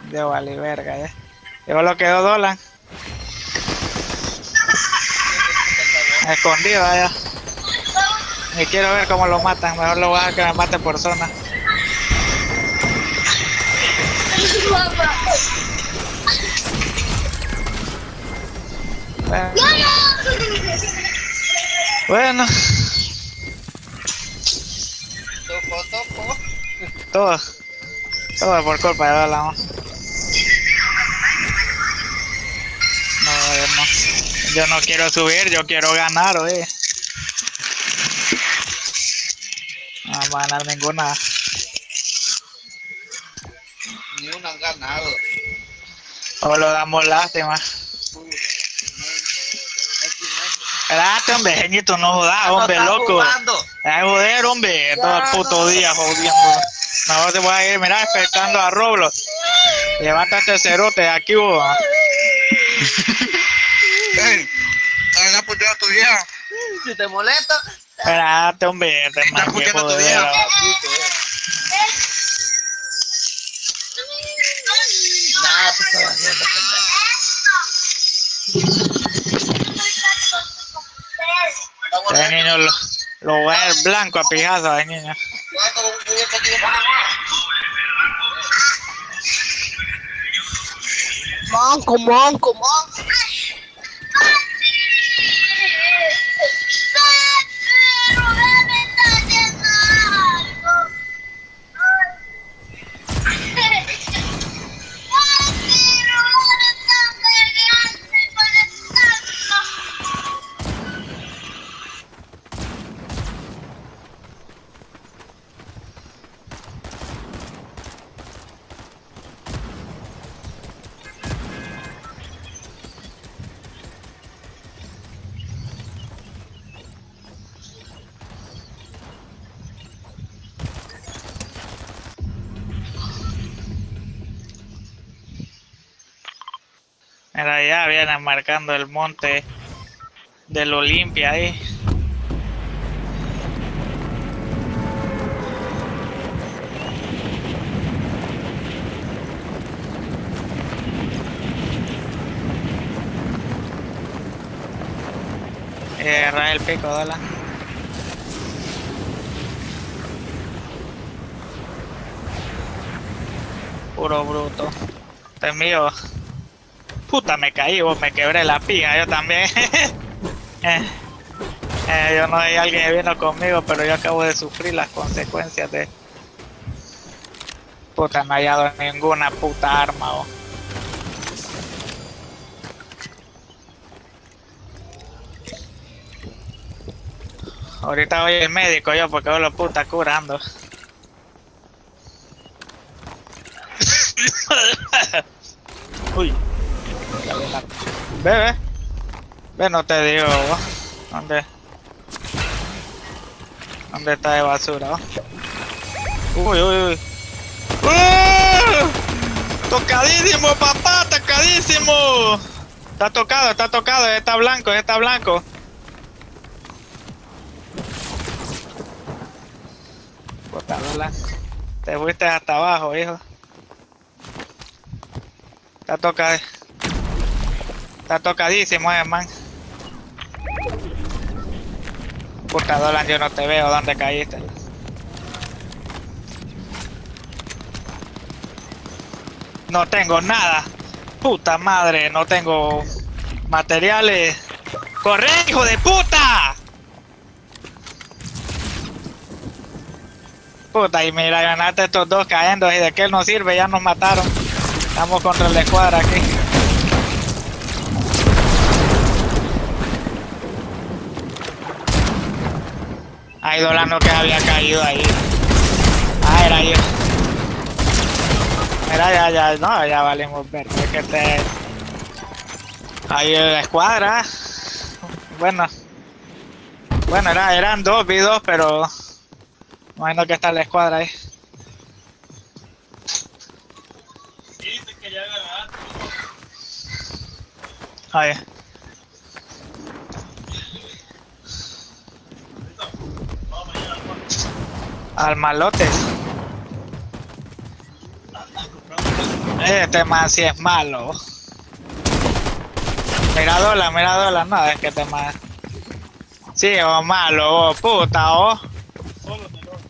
De vale verga, Yo lo quedó Dolan. Escondido allá. Y quiero ver cómo lo matan. Mejor lo voy a dejar que me mate por zona. Bueno. Todo por culpa de Dolan. No. Yo no quiero subir, yo quiero ganar, oye. No vamos a ganar ninguna. Ni una han ganado. O lo damos lástima. Espérate, hombre, Geñito, no jodas, hombre, loco. Ay, joder, hombre, todo el puto día jodiendo. No te voy a ir, mirá, despertando a Roblox. Levántate, cerote, de aquí, vos. Están apoyando a tu vieja. Si te molesta. Espérate, hombre, te Están apoyando a tu vieja. Nada, pues estaba haciendo. Niño, lo voy a ver blanco a pijazos, niño. Manco. Mira, ya vienen marcando el monte del Olimpia ahí. Y agarrar el pico, dale. Puro bruto. Este es mío. Puta, me caí, vos, me quebré la pija, yo también. Yo no hay alguien que vino conmigo, pero yo acabo de sufrir las consecuencias de... Puta, no he hallado ninguna puta arma, vos. Ahorita voy al médico yo porque vos lo puta curando. Uy. Ve, no te digo, vos. ¿Dónde está de basura, vos? Uy. Tocadísimo, papá, tocadísimo. Está tocado, está blanco. Puta, te fuiste hasta abajo, hijo. Está tocadísimo, man. Puta, Dolan, yo no te veo, ¿dónde caíste? No tengo nada. Puta madre, no tengo materiales. ¡Corre, hijo de puta! Puta, y mira, ganaste estos dos cayendo y de qué nos sirve, ya nos mataron. Estamos contra la escuadra aquí. Ahí Dolan que había caído ahí. Ah, era yo. Mira, ya valimos ver. Es que ahí la escuadra. Bueno, eran 2v2, pero imagino que está la escuadra ahí. Dice que ya ganaste. Ahí. Al malotes. Este más si es malo. Mira dólar, no, es que este más. Sí, o malo, puta, Solo te lo.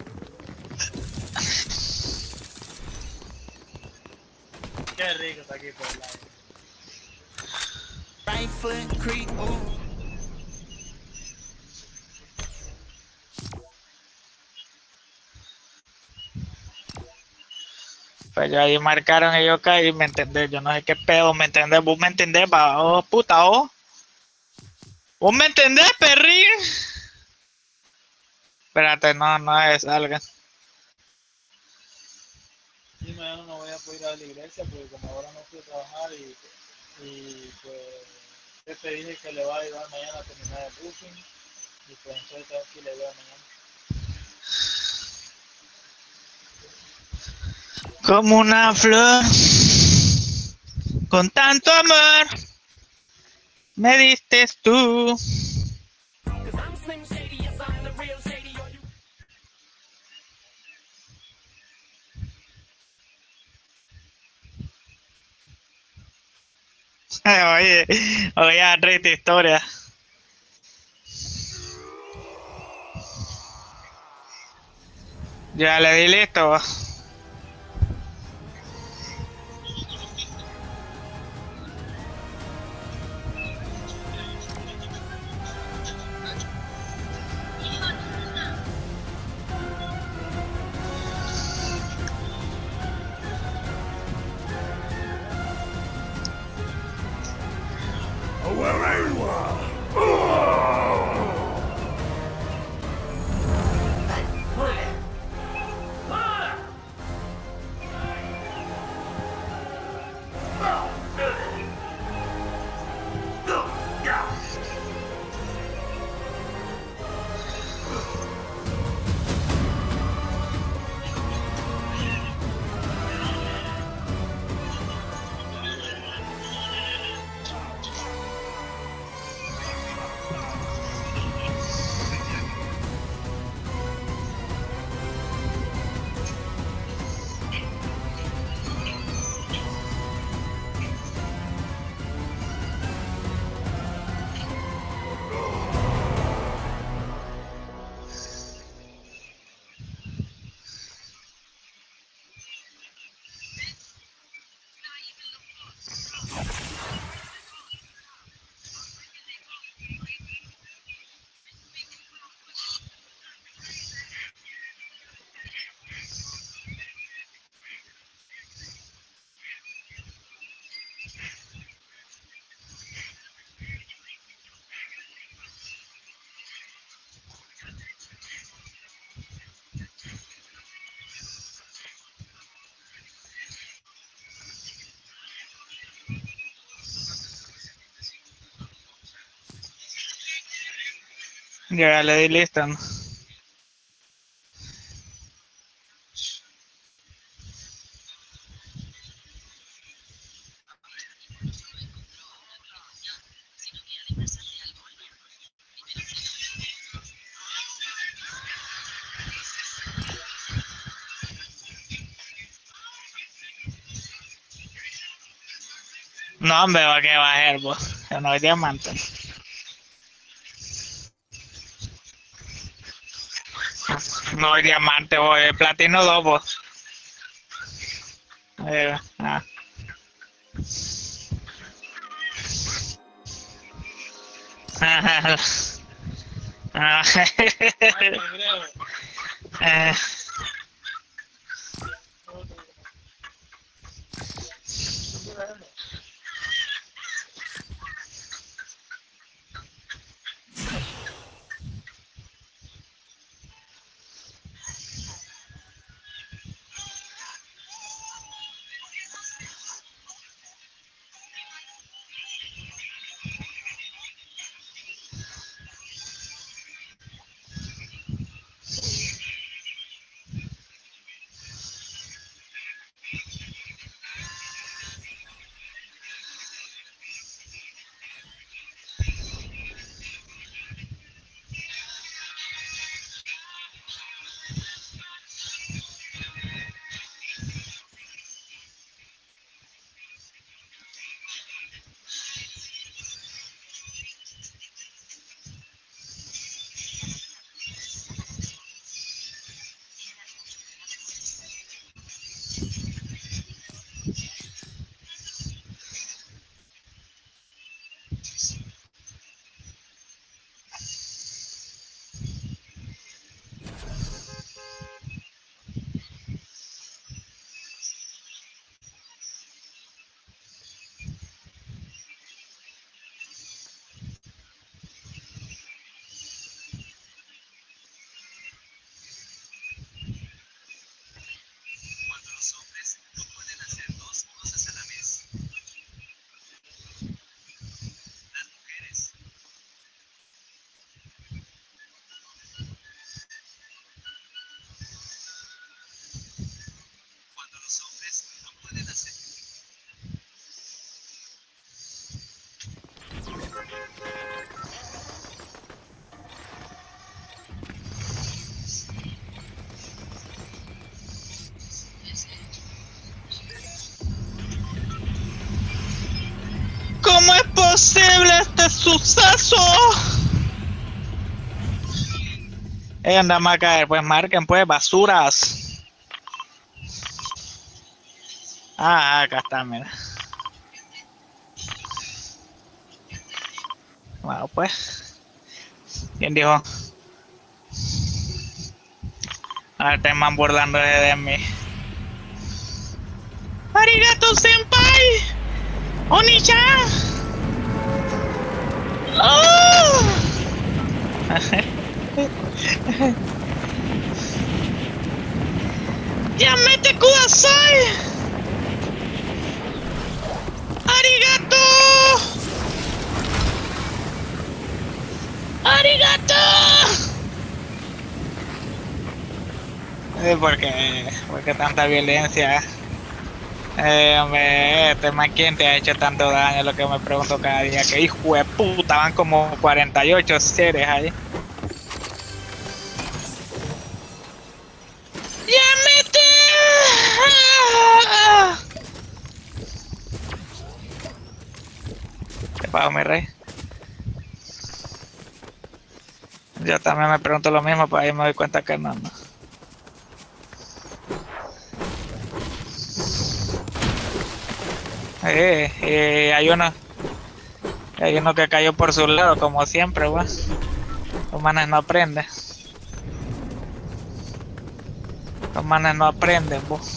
Qué rico está aquí por el lado. Right foot creep, ooh. Pues yo ahí marcaron y yo caí, ¿me entendés? Yo no sé qué pedo, ¿me entendés? ¿Vos me entendés, va? Oh, puta, oh. ¿Vos me entendés, perrín? Espérate, no es algo. Y mañana no voy a poder ir a la iglesia porque como ahora no fui a trabajar y pues yo te dije que le va a ayudar mañana a terminar el booking y pues entonces aquí le voy a mañana. Como una flor, con tanto amor, me diste tú. Oye, oye, triste historia. Ya le di listo. Ya le di listo. ¿No? No, hombre, va que va a ser, vos. Yo no hay diamante. No hay diamante, vos. Platino 2, vos. Ah. Ah. Eh, posible este suceso? Anda a caer, pues marquen pues, basuras. Acá está, mira. Bueno, pues. ¿Quién dijo? Ahora te man burlando de mí. Arigato senpai. Oni-chan. Oh. Yamete kudasai. Arigato. Arigato. ¿Por qué tanta violencia? Hombre, este man, ¿quién te ha hecho tanto daño? Es lo que me pregunto cada día. Que hijo de puta, van como 48 seres ahí. ¡Llámete! ¿Qué pasa, mi rey? Yo también me pregunto lo mismo, pero ahí me doy cuenta que no. Hay uno que cayó por su lado, como siempre, weón. Los manes no aprenden. Los manes no aprenden, vos.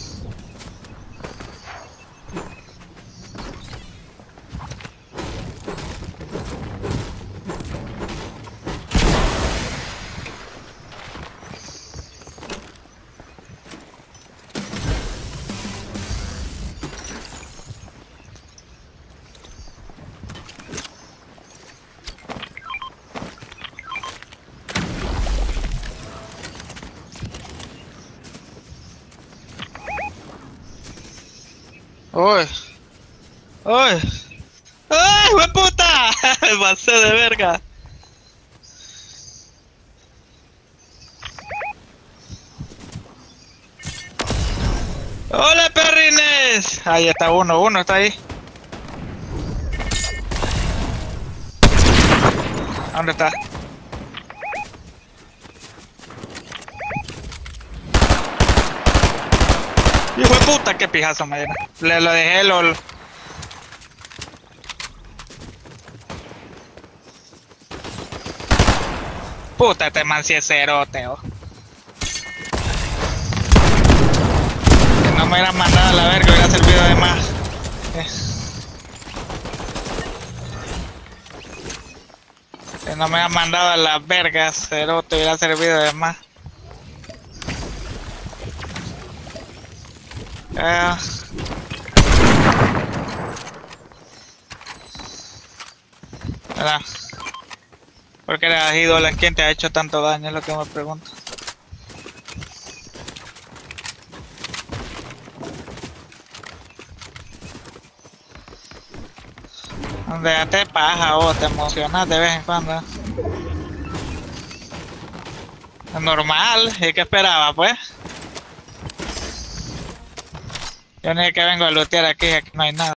¡Uy! ¡Uy! ¡Ay, hueputa! Me pasé de verga. ¡Hola, perrines! Ahí está uno está ahí. ¿Dónde está? Hijo de puta, qué pijazo me dieron. Le lo dejé, lol. Puta, este man si es cerote, oh. Que no me hubieran mandado a la verga, hubiera servido de más. Que no me hubieran mandado a las vergas, cerote, hubiera servido de más. ¿Por qué le has ido a quién te ha hecho tanto daño? Es lo que me pregunto. Déjate paja vos, te emocionas de vez en cuando. Es normal, ¿y qué esperaba pues? Yo ni que vengo a lootear aquí no hay nada.